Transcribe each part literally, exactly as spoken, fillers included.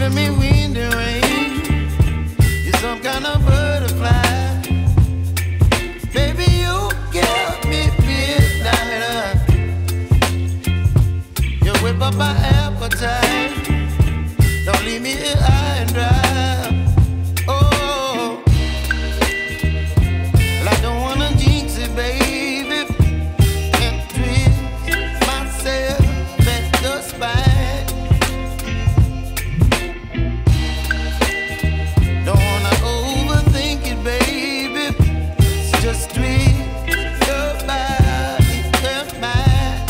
giving me wind and rain. You're some kind of butterfly. Baby, you give me midnight. You whip up my appetite. Don't leave me here high and dry. Oh, well, I don't wanna jinx it, baby, and twist myself at the spine. Don't wanna overthink it, baby. It's just twist your body and mine.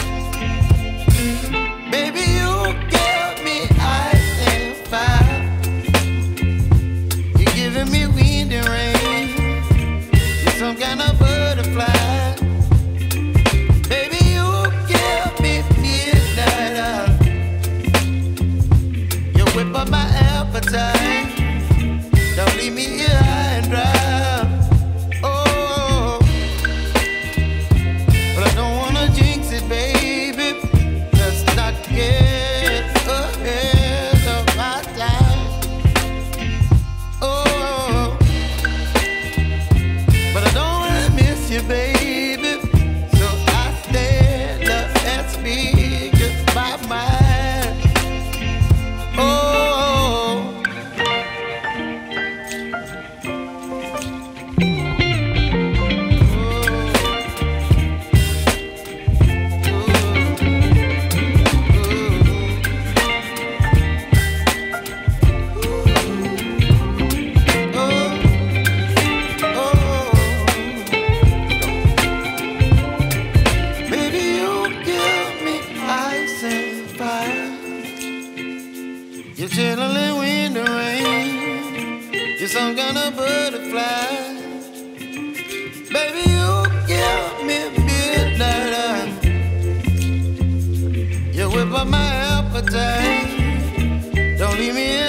Baby, you give me ice and fire. You're giving me wind and rain. You're some kind of butterfly. Baby, you give me midnight. You whip up my appetite. Don't leave me here high and dry. Oh, but I don't wanna jinx it, baby. Let's not get ahead of my time. Oh, but I don't wanna miss you, baby. So I stand up and speak just my mind. Oh. You're chilling wind and rain. You're some kind of butterfly. Baby, you give me midnight. You whip up my appetite. Don't leave me